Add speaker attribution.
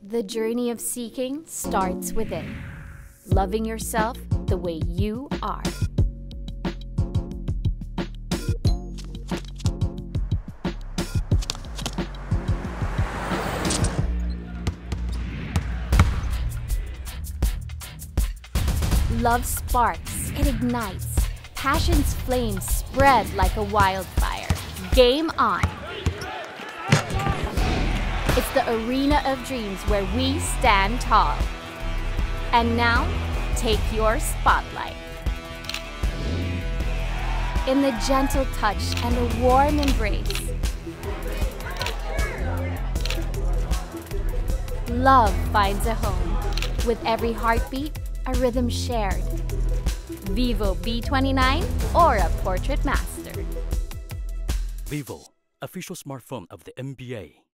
Speaker 1: The journey of seeking starts within, loving yourself the way you are. Love sparks, it ignites. Passion's flames spread like a wildfire. Game on! It's the arena of dreams where we stand tall. And now, take your spotlight. In the gentle touch and a warm embrace, love finds a home. With every heartbeat, a rhythm shared. Vivo V29 or a portrait master.
Speaker 2: Vivo, official smartphone of the NBA.